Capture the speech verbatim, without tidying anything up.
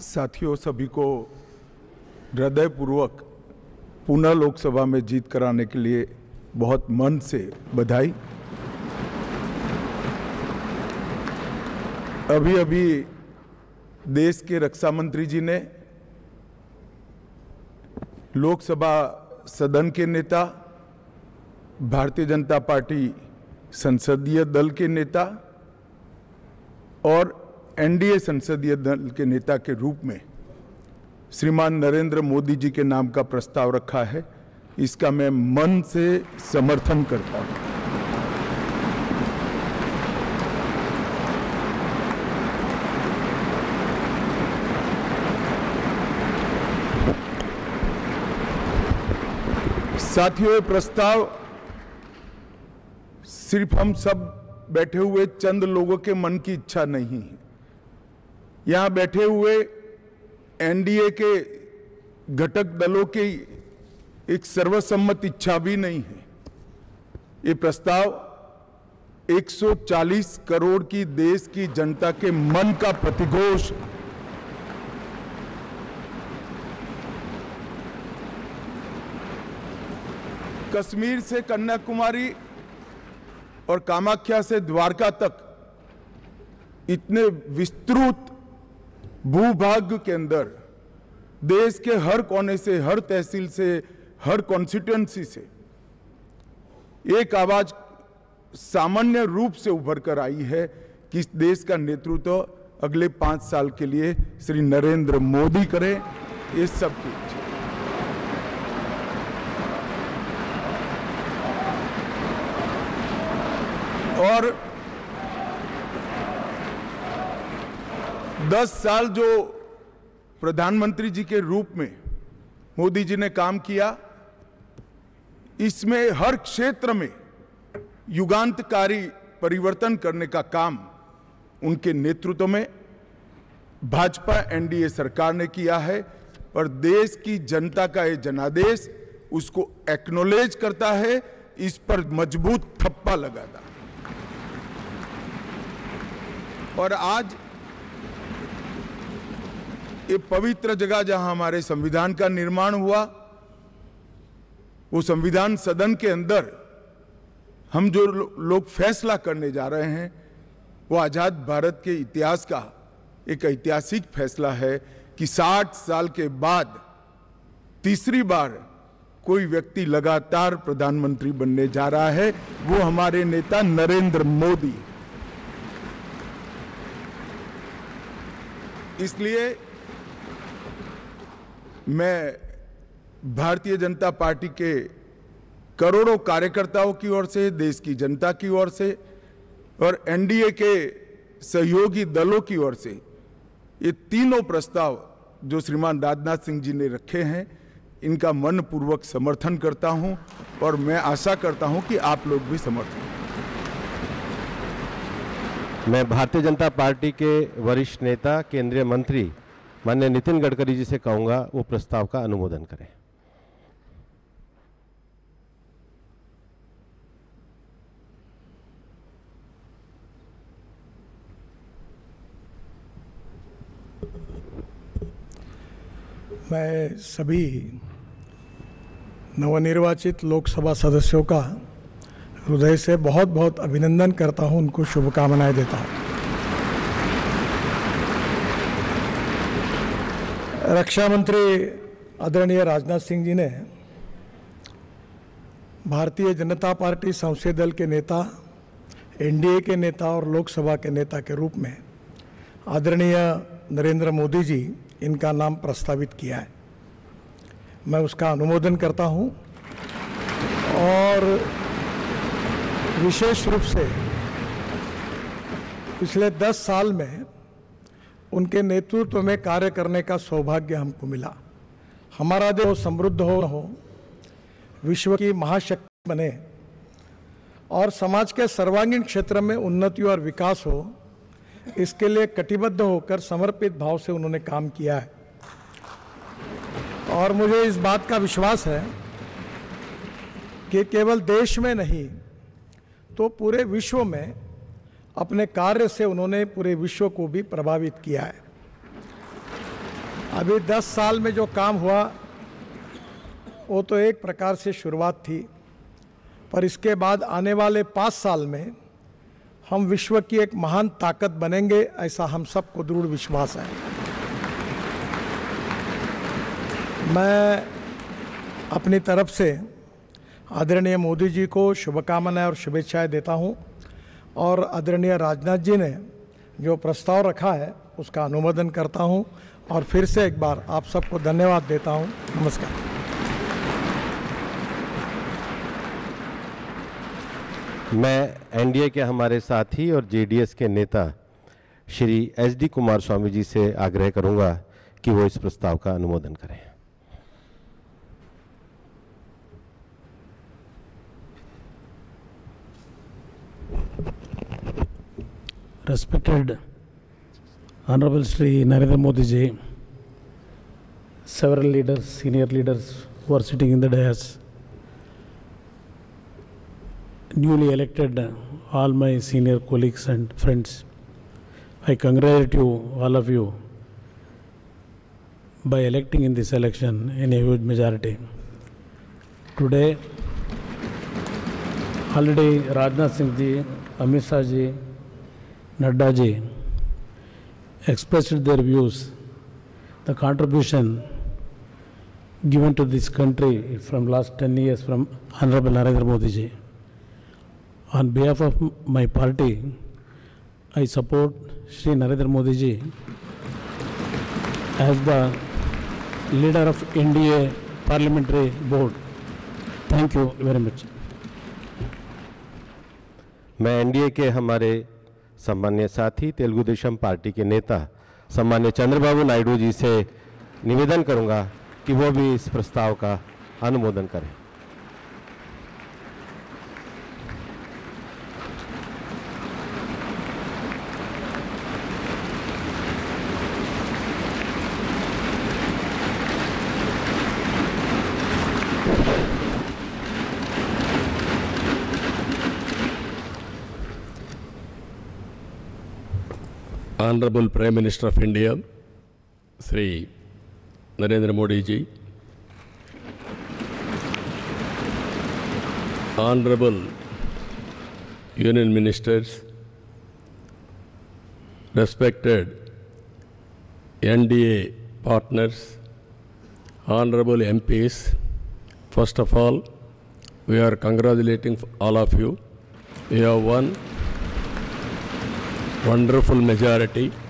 साथियों, सभी को हृदयपूर्वक पुनः लोकसभा में जीत कराने के लिए बहुत मन से बधाई। अभी अभी देश के रक्षा मंत्री जी ने लोकसभा सदन के नेता, भारतीय जनता पार्टी संसदीय दल के नेता और एनडीए संसदीय दल के नेता के रूप में श्रीमान नरेंद्र मोदी जी के नाम का प्रस्ताव रखा है। इसका मैं मन से समर्थन करता हूं। साथियों, ये प्रस्ताव सिर्फ हम सब बैठे हुए चंद लोगों के मन की इच्छा नहीं है। यहां बैठे हुए एनडीए के घटक दलों की एक सर्वसम्मत इच्छा भी नहीं है। ये प्रस्ताव एक सौ चालीस करोड़ की देश की जनता के मन का प्रतिघोष है। कश्मीर से कन्याकुमारी और कामाख्या से द्वारका तक इतने विस्तृत भूभाग के अंदर देश के हर कोने से, हर तहसील से, हर कॉन्स्टिट्यूएंसी से एक आवाज सामान्य रूप से उभर कर आई है कि इस देश का नेतृत्व अगले पांच साल के लिए श्री नरेंद्र मोदी करें। ये सब की और दस साल जो प्रधानमंत्री जी के रूप में मोदी जी ने काम किया, इसमें हर क्षेत्र में युगांतकारी परिवर्तन करने का काम उनके नेतृत्व में भाजपा एनडीए सरकार ने किया है और देश की जनता का ये जनादेश उसको एक्नॉलेज करता है, इस पर मजबूत ठप्पा लगाता है। और आज ये पवित्र जगह जहां हमारे संविधान का निर्माण हुआ, वो संविधान सदन के अंदर हम जो लोग फैसला करने जा रहे हैं, वो आजाद भारत के इतिहास का एक ऐतिहासिक फैसला है कि साठ साल के बाद तीसरी बार कोई व्यक्ति लगातार प्रधानमंत्री बनने जा रहा है। वो हमारे नेता नरेंद्र मोदी। इसलिए मैं भारतीय जनता पार्टी के करोड़ों कार्यकर्ताओं की ओर से, देश की जनता की ओर से और एनडीए के सहयोगी दलों की ओर से ये तीनों प्रस्ताव जो श्रीमान राजनाथ सिंह जी ने रखे हैं, इनका मनपूर्वक समर्थन करता हूं और मैं आशा करता हूं कि आप लोग भी समर्थन करें। मैं भारतीय जनता पार्टी के वरिष्ठ नेता, केंद्रीय मंत्री माननीय नितिन गडकरी जी से कहूंगा वो प्रस्ताव का अनुमोदन करें। मैं सभी नवनिर्वाचित लोकसभा सदस्यों का हृदय से बहुत बहुत अभिनंदन करता हूं, उनको शुभकामनाएं देता हूं। रक्षा मंत्री आदरणीय राजनाथ सिंह जी ने भारतीय जनता पार्टी संसदीय दल के नेता, एनडीए के नेता और लोकसभा के नेता के रूप में आदरणीय नरेंद्र मोदी जी इनका नाम प्रस्तावित किया है। मैं उसका अनुमोदन करता हूं और विशेष रूप से पिछले दस साल में उनके नेतृत्व में कार्य करने का सौभाग्य हमको मिला। हमारा देश समृद्ध हो हो, विश्व की महाशक्ति बने और समाज के सर्वांगीण क्षेत्र में उन्नति और विकास हो, इसके लिए कटिबद्ध होकर समर्पित भाव से उन्होंने काम किया है। और मुझे इस बात का विश्वास है कि केवल देश में नहीं तो पूरे विश्व में अपने कार्य से उन्होंने पूरे विश्व को भी प्रभावित किया है। अभी दस साल में जो काम हुआ वो तो एक प्रकार से शुरुआत थी, पर इसके बाद आने वाले पाँच साल में हम विश्व की एक महान ताकत बनेंगे, ऐसा हम सबको दृढ़ विश्वास है। मैं अपनी तरफ से आदरणीय मोदी जी को शुभकामनाएं और शुभेच्छाएं देता हूं और आदरणीय राजनाथ जी ने जो प्रस्ताव रखा है उसका अनुमोदन करता हूं और फिर से एक बार आप सबको धन्यवाद देता हूं। नमस्कार। मैं एनडीए के हमारे साथी और जेडीएस के नेता Shri H D Kumaraswamy ji से आग्रह करूंगा कि वो इस प्रस्ताव का अनुमोदन करें। Respected Honorable Shri Narendra Modi ji, several leaders, senior leaders who are sitting in the dais, newly elected all my senior colleagues and friends, I congratulate you, all of you, by electing in this election in a huge majority. Today, already Rajnath Singh ji, Amit Shah ji, Nadda ji expressed their views, the contribution given to this country from last ten years from Honorable Narendra Modi ji. On behalf of my party, I support Shri Narendra Modi ji as the leader of N D A Parliamentary Board. Thank you very much. मैं NDA के हमारे सम्मान्य साथी Telugu Desam party के नेता सम्मान्य चंद्रबाबू नायडू जी से निवेदन करूंगा कि वो भी इस प्रस्ताव का अनुमोदन करें। Honorable Prime Minister of India, Shri Narendra Modi ji, Honorable Union Ministers, respected N D A partners, Honorable M Ps, first of all, we are congratulating all of you. We have won wonderful majority.